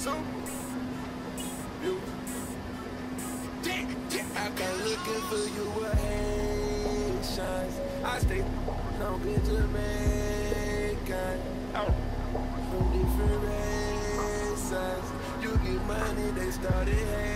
some you. I got looking for you with Haitians. I stay on good Jamaican. From different races. You get money, they started hating.